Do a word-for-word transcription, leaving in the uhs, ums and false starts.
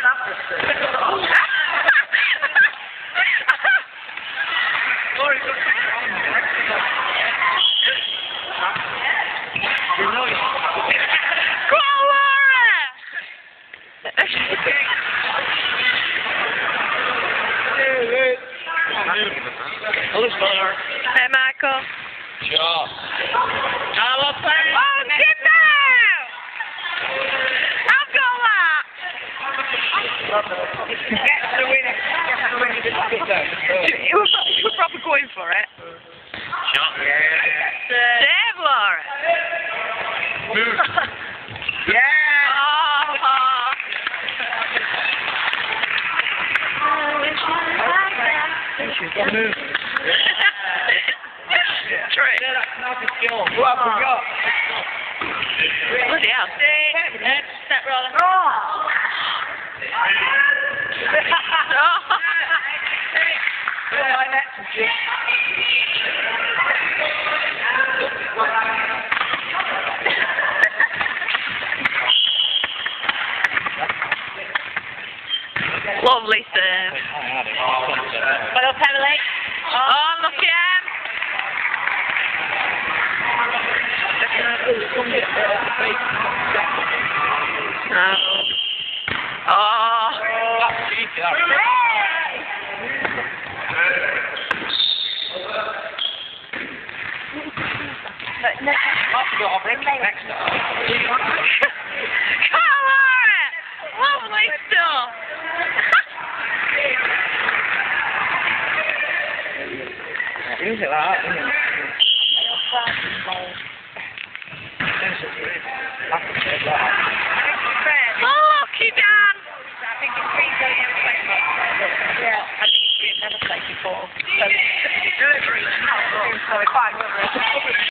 Hey, Michael. Sure. Oh, get down! I've got that! You were, you were probably going for it. Sure. Dave, Laura. Move. Yeah! Oh. Move. Trick. What have we got? Bloody hell. Step roller. Lovely serve. Well done, Emily. Oh, look at him. Oh. Oh. Next up. Come on! Lovely stuff. Isn't it like that, isn't it? Oh, lucky Dan. I think it's three billion Yeah, I think it's never played before. So, delivery. So quite